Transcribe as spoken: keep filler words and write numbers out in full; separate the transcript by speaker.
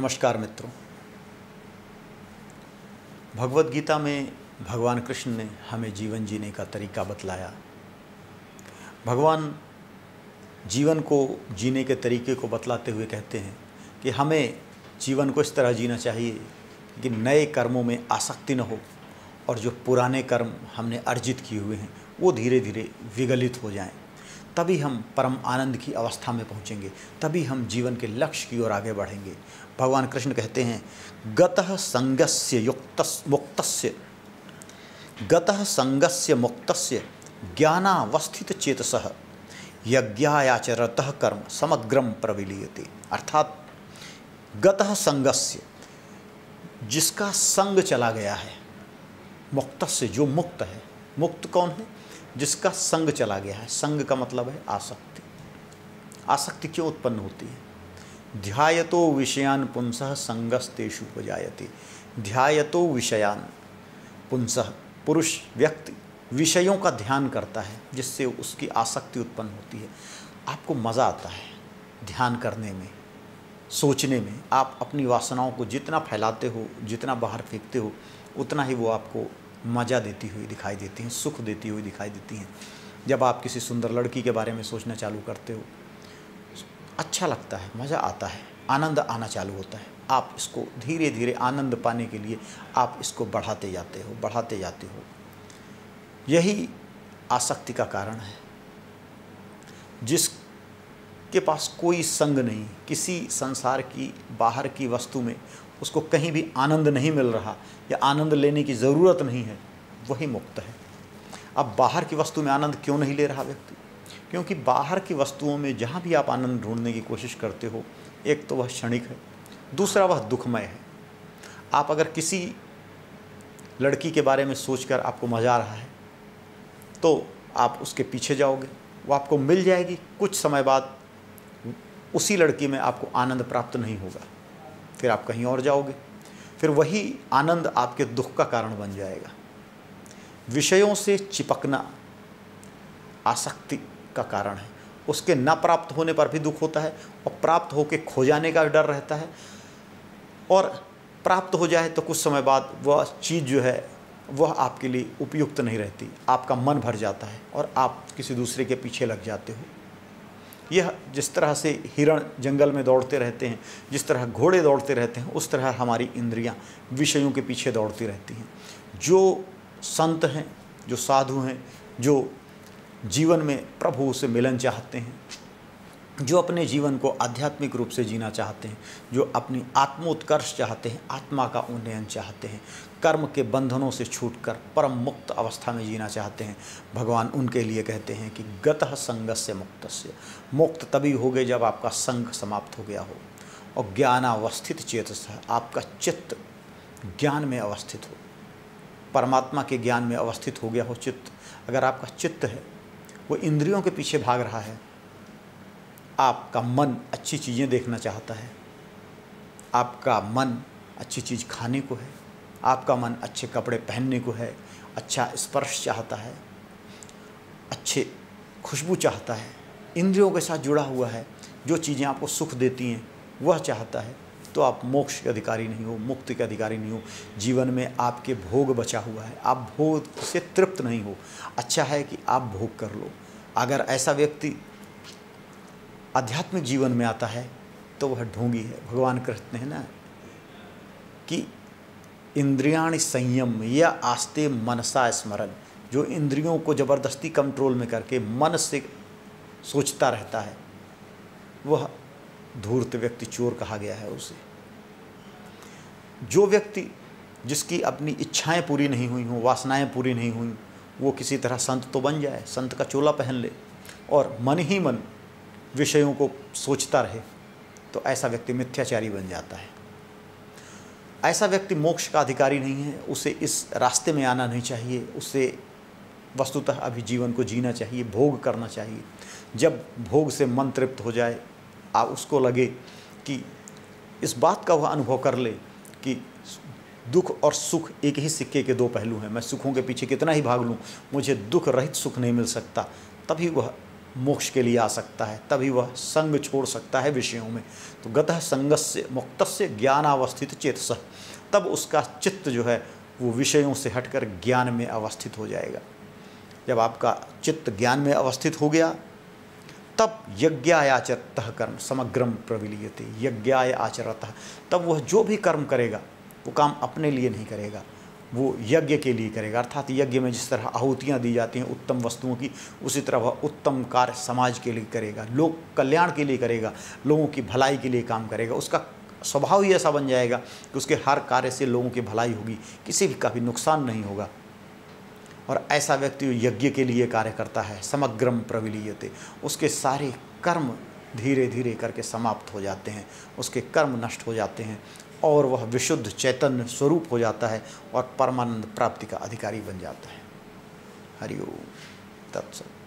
Speaker 1: नमस्कार मित्रों। भगवत गीता में भगवान कृष्ण ने हमें जीवन जीने का तरीका बतलाया। भगवान जीवन को जीने के तरीके को बतलाते हुए कहते हैं कि हमें जीवन को इस तरह जीना चाहिए कि नए कर्मों में आसक्ति न हो और जो पुराने कर्म हमने अर्जित किए हुए हैं वो धीरे धीरे विगलित हो जाएं। तभी हम परम आनंद की अवस्था में पहुंचेंगे, तभी हम जीवन के लक्ष्य की ओर आगे बढ़ेंगे। भगवान कृष्ण कहते हैं, गतः संगस्य युक्तस् मुक्तस्य गतः संगस्य मुक्तस्य ज्ञानावस्थित चेतसः यज्ञायाचरतः कर्म समग्रम प्रविलीयते। अर्थात गतः संगस्य, जिसका संग चला गया है, मुक्तस्य, जो मुक्त है। मुक्त कौन है? जिसका संग चला गया है। संग का मतलब है आसक्ति। आसक्ति क्यों उत्पन्न होती है? ध्यायतो विषयान पुंसः संगस्तेषु उपजायते। ध्यायतो विषयान पुंसः, पुरुष व्यक्ति विषयों का ध्यान करता है जिससे उसकी आसक्ति उत्पन्न होती है। आपको मज़ा आता है ध्यान करने में, सोचने में। आप अपनी वासनाओं को जितना फैलाते हो, जितना बाहर फेंकते हो, उतना ही वो आपको मज़ा देती हुई दिखाई देती हैं, सुख देती हुई दिखाई देती हैं। जब आप किसी सुंदर लड़की के बारे में सोचना चालू करते हो, अच्छा लगता है, मज़ा आता है, आनंद आना चालू होता है। आप इसको धीरे धीरे आनंद पाने के लिए आप इसको बढ़ाते जाते हो बढ़ाते जाते हो यही आसक्ति का कारण है। जिसके पास कोई संग नहीं, किसी संसार की बाहर की वस्तु में उसको कहीं भी आनंद नहीं मिल रहा या आनंद लेने की ज़रूरत नहीं है, वही मुक्त है। अब बाहर की वस्तु में आनंद क्यों नहीं ले रहा व्यक्ति? क्योंकि बाहर की वस्तुओं में जहाँ भी आप आनंद ढूंढने की कोशिश करते हो, एक तो वह क्षणिक है, दूसरा वह दुखमय है। आप अगर किसी लड़की के बारे में सोचकर आपको मज़ा आ रहा है तो आप उसके पीछे जाओगे, वो आपको मिल जाएगी। कुछ समय बाद उसी लड़की में आपको आनंद प्राप्त नहीं होगा, फिर आप कहीं और जाओगे, फिर वही आनंद आपके दुख का कारण बन जाएगा। विषयों से चिपकना आसक्ति का कारण है। उसके न प्राप्त होने पर भी दुख होता है और प्राप्त होकर खो जाने का डर रहता है, और प्राप्त हो जाए तो कुछ समय बाद वह चीज़ जो है वह आपके लिए उपयुक्त नहीं रहती। आपका मन भर जाता है और आप किसी दूसरे के पीछे लग जाते हो। यह जिस तरह से हिरण जंगल में दौड़ते रहते हैं, जिस तरह घोड़े दौड़ते रहते हैं, उस तरह हमारी इंद्रियां विषयों के पीछे दौड़ती रहती हैं। जो संत हैं, जो साधु हैं, जो जीवन में प्रभु से मिलन चाहते हैं, जो अपने जीवन को आध्यात्मिक रूप से जीना चाहते हैं, जो अपनी आत्मोत्कर्ष चाहते हैं, आत्मा का उन्नयन चाहते हैं, कर्म के बंधनों से छूटकर परम मुक्त अवस्था में जीना चाहते हैं, भगवान उनके लिए कहते हैं कि गतः संगस्य मुक्तस्य। मुक्त तभी हो गए जब आपका संग समाप्त हो गया हो और ज्ञानावस्थित चेतस, आपका चित्त ज्ञान में अवस्थित हो, परमात्मा के ज्ञान में अवस्थित हो गया हो चित्त। अगर आपका चित्त है वो इंद्रियों के पीछे भाग रहा है, आपका मन अच्छी चीज़ें देखना चाहता है, आपका मन अच्छी चीज़ खाने को है, आपका मन अच्छे कपड़े पहनने को है, अच्छा स्पर्श चाहता है, अच्छे खुशबू चाहता है, इंद्रियों के साथ जुड़ा हुआ है, जो चीज़ें आपको सुख देती हैं वह चाहता है, तो आप मोक्ष के अधिकारी नहीं हो, मुक्ति के अधिकारी नहीं हो। जीवन में आपके भोग बचा हुआ है, आप भोग से तृप्त नहीं हो। अच्छा है कि आप भोग कर लो। अगर ऐसा व्यक्ति आध्यात्मिक जीवन में आता है तो वह ढोंगी है। भगवान कहते हैं ना कि इंद्रियाणि संयम या आस्ते मनसा स्मरण। जो इंद्रियों को ज़बरदस्ती कंट्रोल में करके मन से सोचता रहता है, वह धूर्त व्यक्ति, चोर कहा गया है उसे। जो व्यक्ति जिसकी अपनी इच्छाएं पूरी नहीं हुई हों, वासनाएं पूरी नहीं हुई, वो किसी तरह संत तो बन जाए, संत का चोला पहन ले और मन ही मन विषयों को सोचता रहे, तो ऐसा व्यक्ति मिथ्याचारी बन जाता है। ऐसा व्यक्ति मोक्ष का अधिकारी नहीं है। उसे इस रास्ते में आना नहीं चाहिए। उसे वस्तुतः अभी जीवन को जीना चाहिए, भोग करना चाहिए। जब भोग से मन तृप्त हो जाए, आप उसको लगे कि इस बात का वह अनुभव कर ले कि दुख और सुख एक ही सिक्के के दो पहलू हैं, मैं सुखों के पीछे कितना ही भाग लूँ, मुझे दुख रहित सुख नहीं मिल सकता, तभी वह मोक्ष के लिए आ सकता है, तभी वह संग छोड़ सकता है विषयों में। तो गतः संगस्य मुक्तस्य ज्ञानावस्थित चेतसः, तब उसका चित्त जो है वो विषयों से हटकर ज्ञान में अवस्थित हो जाएगा। जब आपका चित्त ज्ञान में अवस्थित हो गया तब यज्ञाय आचरतः कर्म समग्रम प्रविलीयते, यज्ञाय आचरतः, तब वह जो भी कर्म करेगा वो काम अपने लिए नहीं करेगा, वो यज्ञ के लिए करेगा। अर्थात यज्ञ में जिस तरह आहुतियाँ दी जाती हैं उत्तम वस्तुओं की, उसी तरह वह उत्तम कार्य समाज के लिए करेगा, लोक कल्याण के लिए करेगा, लोगों की भलाई के लिए काम करेगा। उसका स्वभाव ही ऐसा बन जाएगा कि उसके हर कार्य से लोगों की भलाई होगी, किसी भी का भी नुकसान नहीं होगा। और ऐसा व्यक्ति यज्ञ के लिए कार्य करता है, समग्रम प्रविलीयते, उसके सारे कर्म धीरे धीरे करके समाप्त हो जाते हैं, उसके कर्म नष्ट हो जाते हैं और वह विशुद्ध चैतन्य स्वरूप हो जाता है और परमानंद प्राप्ति का अधिकारी बन जाता है। हरि ओम तत्सत।